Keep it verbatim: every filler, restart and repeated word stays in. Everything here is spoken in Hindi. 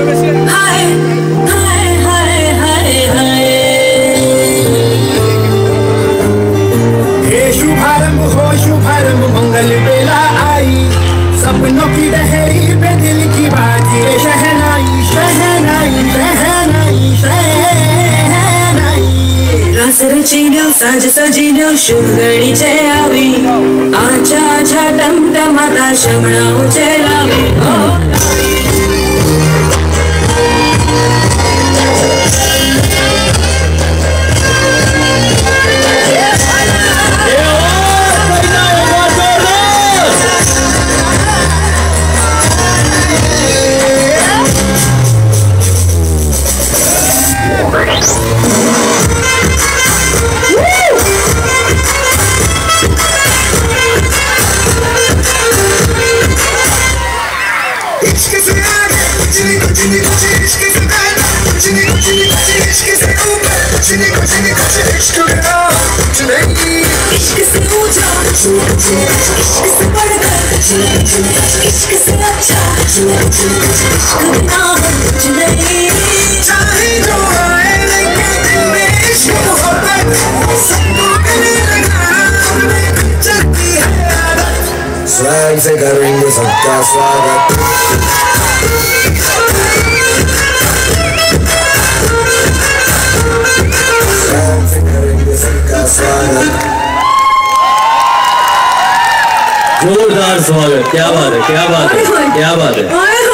हाय हाय हाय हाय हाय। हे शुभारंभ हो शुभारंभ मंगल बेला आई, सपनों की डहेरी पे दिल की बाजी शहनाई शहनाई शहनाई शहनाई। रास रचिन्यो साँझ सजिन्यो शुभ घड़ी छे आवी, आछा आछा टमटमाता शमणाओ छे लावी। इश्क से आगे कुछ नहीं कुछ नहीं कुछ इश्क से पहले कुछ नहीं कुछ नहीं कुछ इश्क से ऊपर कुछ नहीं कुछ नहीं कुछ इश्क बिना कुछ नहीं। इश्क से ऊंचा कुछ नहीं कुछ इश्क से बढ़कर कुछ नहीं कुछ इश्क से अच्छा कुछ नहीं कुछ इश्क बिना कुछ नहीं। चाहे जो आए लेकिन दिल में इश्क मोहब्बत सबको मिले लगा चलती है आदत। स्वैग से करेंगे सबका स्वागत। जोरदार स्वागत। क्या बात है क्या बात है क्या बात है।